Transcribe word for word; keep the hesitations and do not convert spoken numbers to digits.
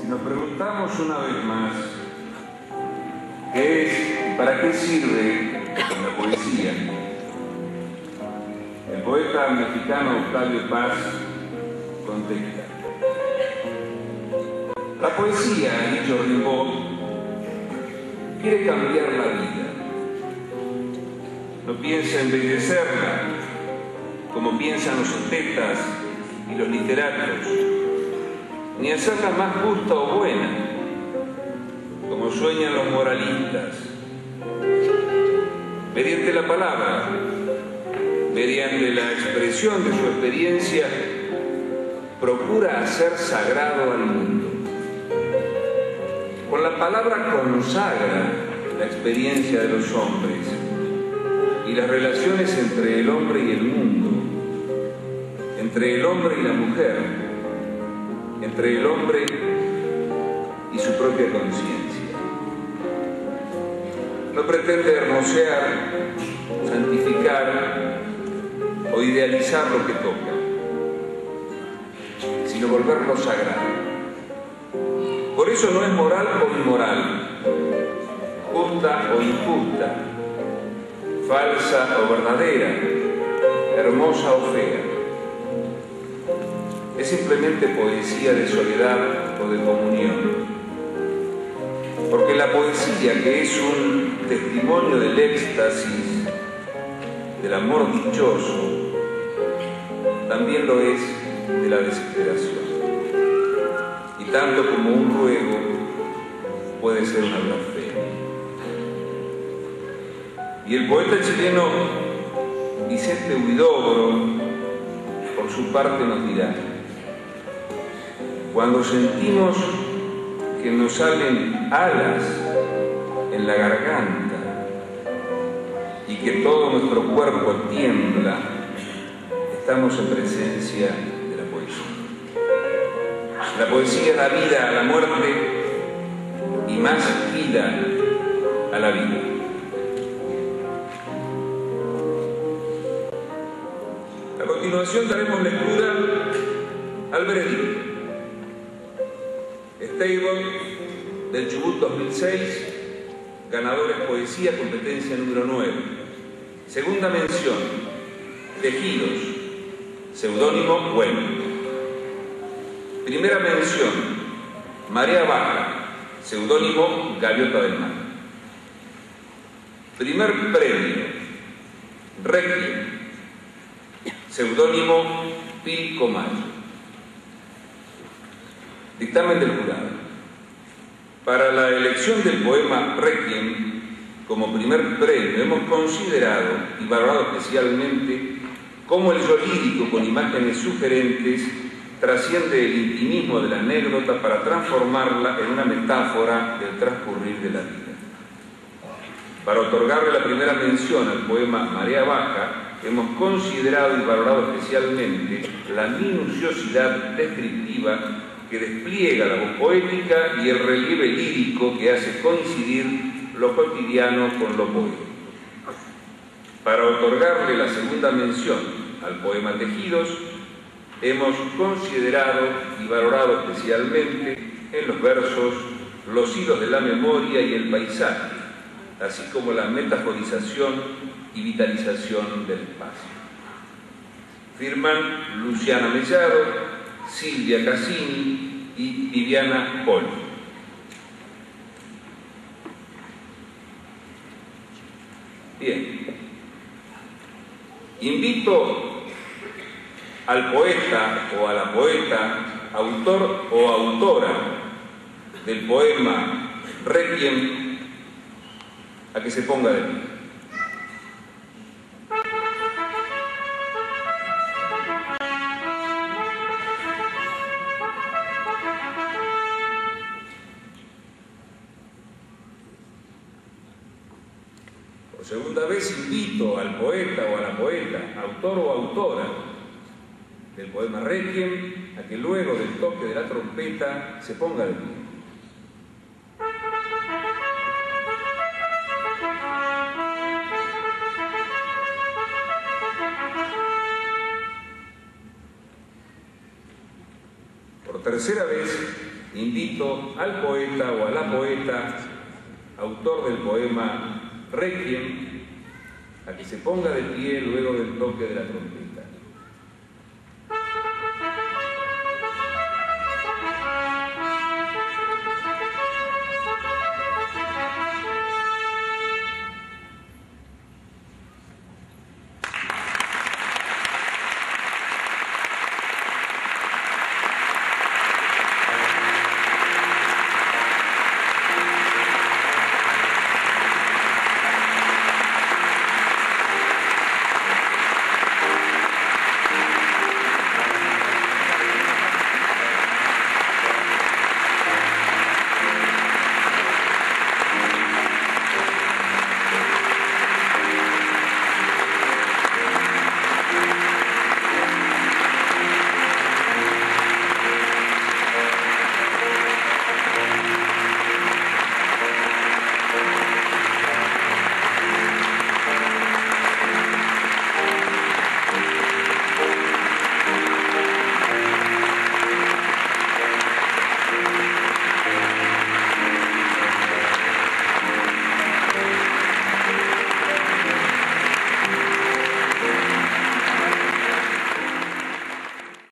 Nos preguntamos una vez más qué es y para qué sirve la poesía. El poeta mexicano Octavio Paz contesta: la poesía, ha dicho Rimbaud, quiere cambiar la vida. No piensa embellecerla como piensan los estetas y los literatos, ni hacerla más justa o buena, como sueñan los moralistas. Mediante la palabra, mediante la expresión de su experiencia, procura hacer sagrado al mundo. Con la palabra consagra la experiencia de los hombres y las relaciones entre el hombre y el mundo, entre el hombre y la mujer, entre el hombre y su propia conciencia. No pretende hermosear, santificar o idealizar lo que toca, sino volverlo sagrado. Por eso no es moral o inmoral, justa o injusta, falsa o verdadera, hermosa o fea. Es simplemente poesía de soledad o de comunión. Porque la poesía, que es un testimonio del éxtasis, del amor dichoso, también lo es de la desesperación. Y tanto como un ruego puede ser una blasfemia. Y el poeta chileno Vicente Huidobro, por su parte, nos dirá: cuando sentimos que nos salen alas en la garganta y que todo nuestro cuerpo tiembla, estamos en presencia de la poesía. La poesía da vida a la muerte y más vida a la vida. A continuación daremos lectura al veredicto. Stable del Chubut dos mil seis, ganadores poesía, competencia número nueve. Segunda mención, Tejidos, seudónimo Bueno. Primera mención, Marea Baja, seudónimo Gaviota del Mar. Primer premio, Requiem, seudónimo Pilco Mayo. Dictamen del jurado. Para la elección del poema Requiem como primer premio hemos considerado y valorado especialmente cómo el yo lírico con imágenes sugerentes trasciende el intimismo de la anécdota para transformarla en una metáfora del transcurrir de la vida. Para otorgarle la primera mención al poema Marea Baja, hemos considerado y valorado especialmente la minuciosidad descriptiva que despliega la voz poética y el relieve lírico que hace coincidir lo cotidiano con lo poético. Para otorgarle la segunda mención al poema Tejidos, hemos considerado y valorado especialmente en los versos los hilos de la memoria y el paisaje, así como la metaforización y vitalización del espacio. Firman Luciana Mellado, Silvia Cassini y Viviana Poli. Bien. Invito al poeta o a la poeta, autor o autora del poema Requiem, a que se ponga de pie. Por segunda vez invito al poeta o a la poeta, autor o autora del poema Requiem, a que luego del toque de la trompeta se ponga de pie. Por tercera vez Invito al poeta o a la poeta, autor del poema Requiem, a que se ponga de pie luego del toque de la trompeta.